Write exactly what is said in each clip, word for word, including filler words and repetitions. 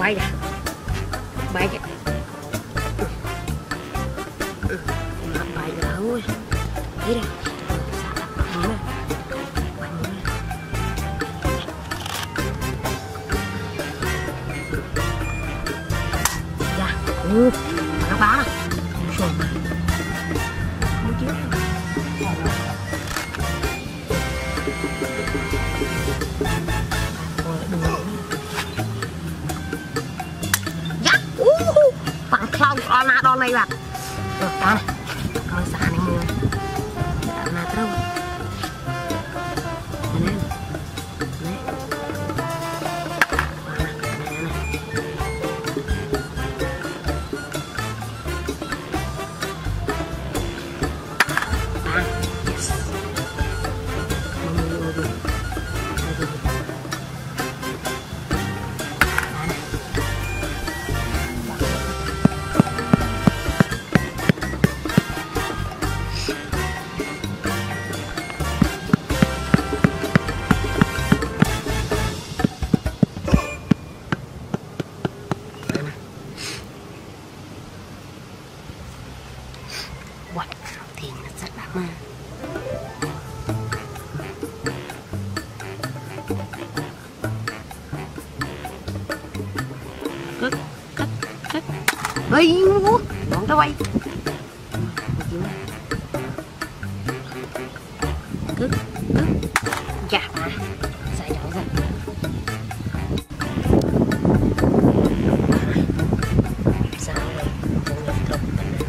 bay kìa, bay kìa, bay kìa ơi, đi đây, đúng rồi, ra, ừ, nó bá này, sồn mà, không chứ. Bằng khâu con na đo này bạn. Được đó này. Con xả này mua. Đã na trâu. Này. Này. À, yes. Quạt thì nó rất đáng mà. Cất, cất, cất. Ây, ngon cái quay. Cất, cất. Dạ mà, xài đỏ ra. Sao đây? Không nhập thực tình này.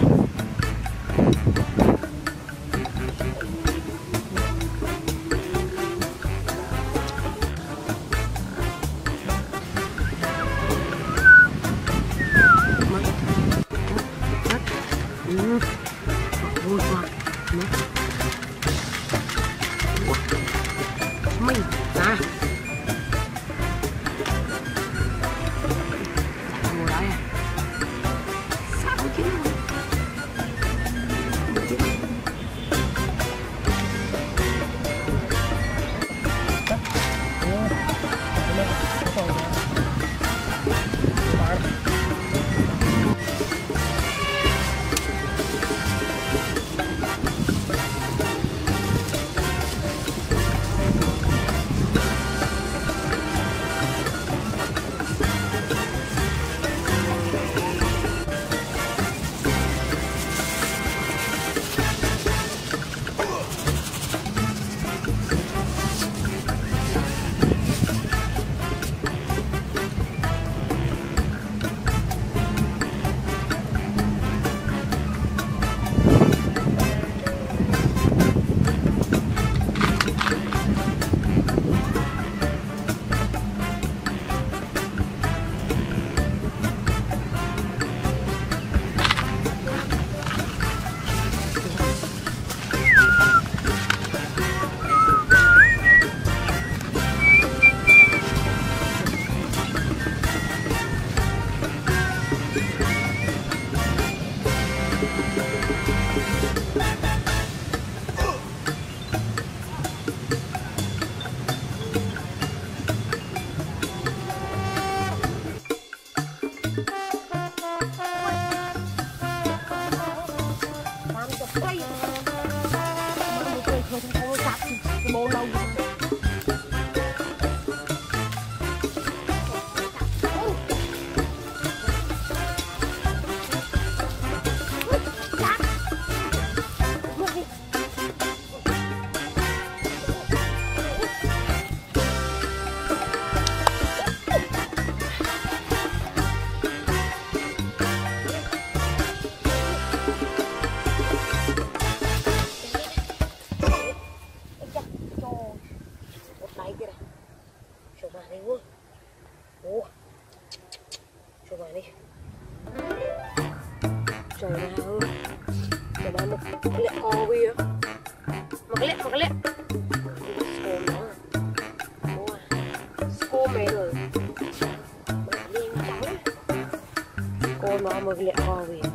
Ừ. Vui quá. Mình à. Ngồi đó à. Sao chứ? Bố lâu coba nih, trời ơi, trời ơi, một cái lẹ co bia, một cái lẹ, một cái lẹ, scô nó, scô mẹ rồi, cô nó một cái lẹ co bia.